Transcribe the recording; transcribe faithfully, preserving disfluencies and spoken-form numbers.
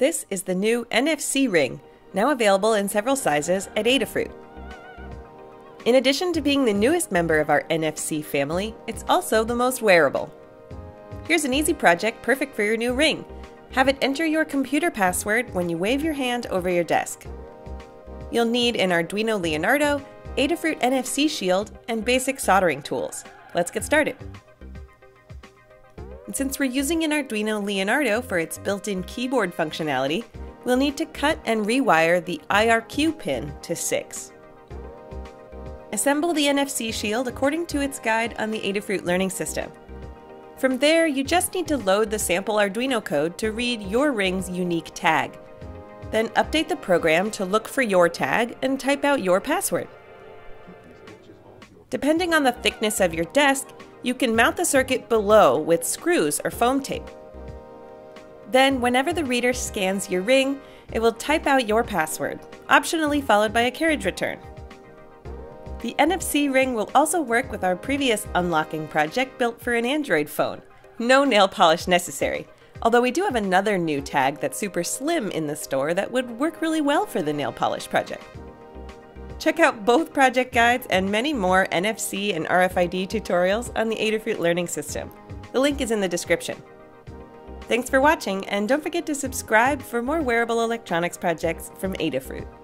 This is the new N F C ring, now available in several sizes at Adafruit. In addition to being the newest member of our N F C family, it's also the most wearable. Here's an easy project perfect for your new ring. Have it enter your computer password when you wave your hand over your desk. You'll need an Arduino Leonardo, Adafruit N F C shield, and basic soldering tools. Let's get started. And since we're using an Arduino Leonardo for its built-in keyboard functionality, we'll need to cut and rewire the I R Q pin to six. Assemble the N F C shield according to its guide on the Adafruit Learning System. From there, you just need to load the sample Arduino code to read your ring's unique tag. Then update the program to look for your tag and type out your password. Depending on the thickness of your desk, you can mount the circuit below with screws or foam tape. Then, whenever the reader scans your ring, it will type out your password, optionally followed by a carriage return. The N F C ring will also work with our previous unlocking project built for an Android phone. No nail polish necessary, although we do have another new tag that's super slim in the store that would work really well for the nail polish project. Check out both project guides and many more N F C and R F I D tutorials on the Adafruit Learning System. The link is in the description. Thanks for watching, and don't forget to subscribe for more wearable electronics projects from Adafruit.